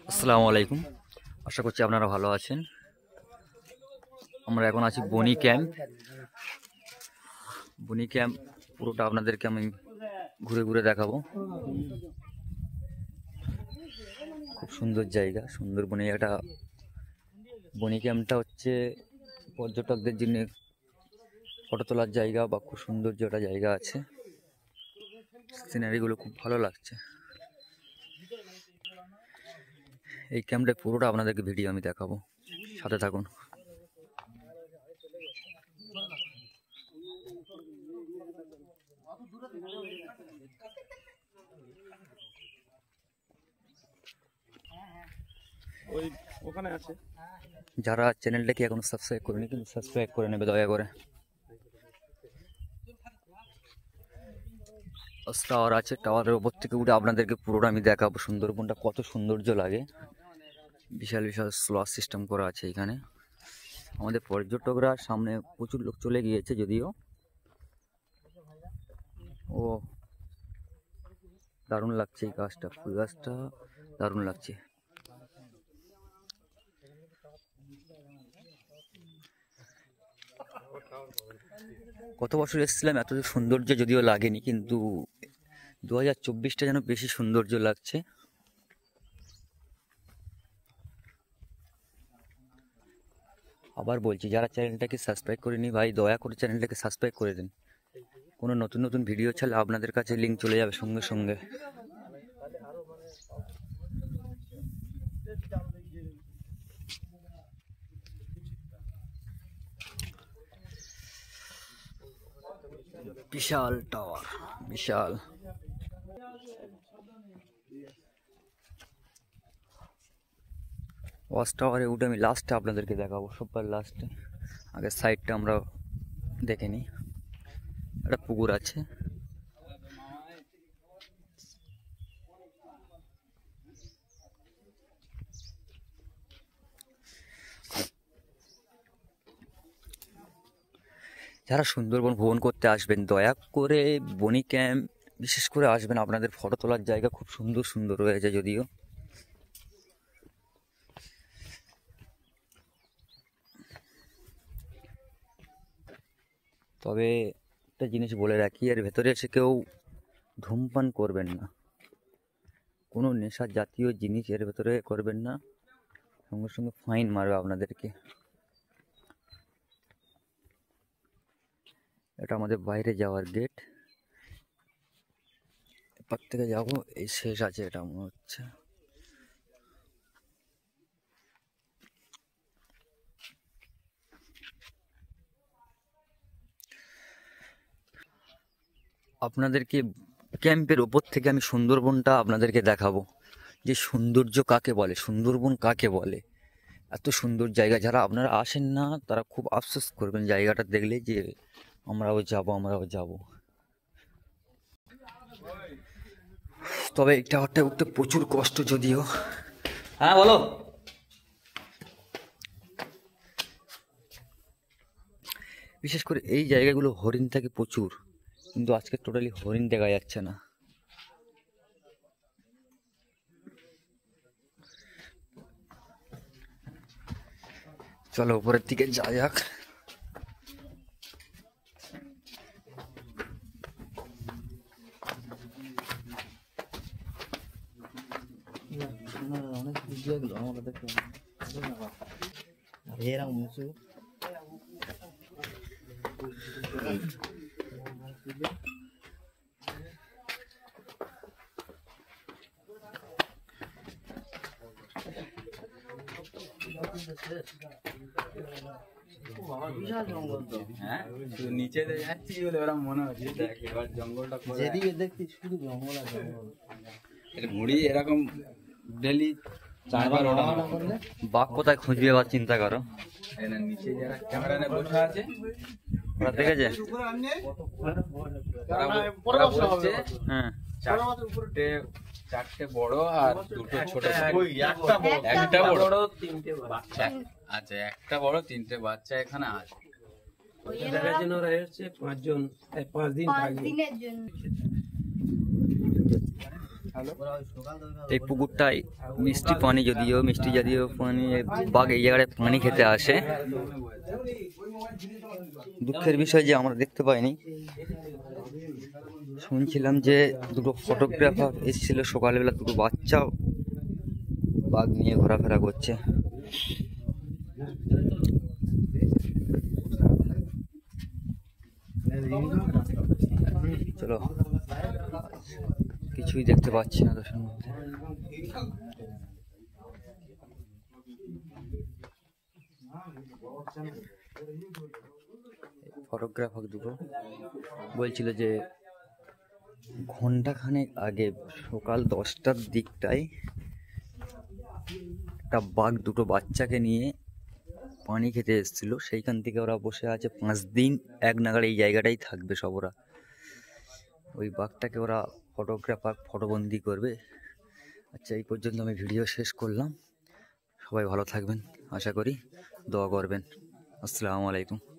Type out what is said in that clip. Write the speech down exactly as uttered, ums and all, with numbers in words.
আসসালামু আলাইকুম। আশা করছি আপনারা ভালো আছেন। আমরা এখন আছি বনি ক্যাম্প। বনি ক্যাম্প পুরোটা আপনাদেরকে আমি ঘুরে ঘুরে দেখাবো। খুব সুন্দর জায়গা, সুন্দরবনে একটা বনি ক্যাম্পটা হচ্ছে পর্যটকদের জন্য ফটো তোলার জায়গা বা খুব সৌন্দর্য একটা জায়গা আছে। সিনারিগুলো খুব ভালো লাগছে। এই ক্যাম্পটা পুরোটা আপনাদেরকে ভিডিও আমি দেখাবো, সাথে থাকুন। ওই ওখানে আছে। যারা চ্যানেলটাকে এখনো সাবস্ক্রাইব করেনি কিন্তু সাবস্ক্রাইব করে নেবে দয়া করে। টাওয়ার আছে, টাওয়ারের উপর থেকে উঠে আপনাদেরকে পুরোটা আমি দেখাবো সুন্দরবনটা কত সৌন্দর্য লাগে। বিশাল বিশাল স্লট সিস্টেম করা আছে এখানে। আমাদের পর্যটকরা সামনে প্রচুর লোক চলে গিয়েছে যদিও। ও দারুণ লাগছে এই গাছটা, ফুল গাছটা দারুণ লাগছে। গত বছর এসেছিলাম, এত সৌন্দর্য যদিও লাগেনি, কিন্তু দু হাজার চব্বিশটা যেন বেশি সৌন্দর্য লাগছে। আবার বলছি, যারা চ্যানেলটাকে সাবস্ক্রাইব করেনি ভাই দয়া করে চ্যানেলটাকে সাবস্ক্রাইব করে দিন। কোনো নতুন নতুন ভিডিও ছাড়লে আপনাদের কাছে লিঙ্ক চলে যাবে সঙ্গে সঙ্গে। বিশাল টাওয়ার, বিশাল। ওয়াচ টাওয়ারে উঠে আমি লাস্টে আপনাদেরকে দেখাবো, সবার লাস্টে। আগে সাইডটা আমরা দেখে নিই। একটা পুকুর আছে, যারা সুন্দরবন ভ্রমণ করতে আসবেন দয়া করে বনি ক্যাম্প বিশেষ করে আসবেন। আপনাদের ফটো তোলার জায়গা খুব সুন্দর সুন্দর রয়েছে যদিও। তবে একটা জিনিস বলে রাখি, এর ভেতরে এসে কেউ ধূমপান করবেন না, কোনো নেশা জাতীয় জিনিস এর ভেতরে করবেন না, সঙ্গে সঙ্গে ফাইন মারবে আপনাদেরকে। এটা আমাদের বাইরে যাওয়ার গেট। এপার থেকে যাবো, এই শেষ আছে এটা মনে হচ্ছে। আপনাদেরকে ক্যাম্পের ওপর থেকে আমি সুন্দরবনটা আপনাদেরকে দেখাবো, যে সৌন্দর্য কাকে বলে, সুন্দরবন কাকে বলে। এত সুন্দর জায়গা, যারা আপনারা আসেন না তারা খুব আফসোস করবেন জায়গাটা দেখলে, যে আমরাও যাব আমরাও যাব। তবে এই টাওয়ারটা উঠতে প্রচুর কষ্ট যদিও। হ্যাঁ বলো। বিশেষ করে এই জায়গাগুলো হরিণ থাকে প্রচুর, কিন্তু আজকে টোটালি হরিণ দেখা যাচ্ছে না। চলো উপরের দিকে যা যাক। নিচে যাচ্ছি বলে ওরা মনে হচ্ছে দেখ এবার জঙ্গলটা যেদিকে দেখছি শুধু জঙ্গল আর জঙ্গল। মুড়ি এরকম ডেলি চারবার ওঠা করলে বাঘ কোথায় খুঁজবে এবার চিন্তা করো। নিচে যারা ক্যামেরা নিয়ে বসে আছে ওরা দেখেছে, ওরা বলছে হ্যাঁ চারটে চারটে বড় আর দুটো ছোট, একটা বড় তিনটে বাচ্চা। আচ্ছা একটা বড় তিনটে বাচ্চা এখানে আছে। দেখার জন্য ওরা এসেছে পাঁচজন, পাঁচ দিন থাকবে। এই পুকুরটায় মিষ্টি পানি, যদিও মিষ্টি জাতীয় পানি, বাঘ এই জায়গায় পানি খেতে আসে। দুঃখের বিষয় যে আমরা দেখতে পাইনি। শুনছিলাম যে দুটো ফটোগ্রাফার এসেছিল সকালবেলা, দুটো বাচ্চাও বাঘ নিয়ে ঘোরাফেরা করছে। চলো, কিছুই দেখতে পাচ্ছি না দোষের মধ্যে। ফটোগ্রাফার দুটো বলছিল যে ঘন্টাখানেক আগে সকাল দশটার দিকটায় একটা বাঘ দুটো বাচ্চাকে নিয়ে পানি খেতে এসেছিল। সেইখান থেকে ওরা বসে আছে পাঁচ দিন এক নাগাড়ে এই জায়গাটাই থাকবে সব ওরা। ওই বাঘটাকে ওরা ফটোগ্রাফার ফটোবন্দি করবে। আচ্ছা, এই পর্যন্ত আমি ভিডিও শেষ করলাম। সবাই ভালো থাকবেন, আশা করি দোয়া করবেন। আসসালামু আলাইকুম।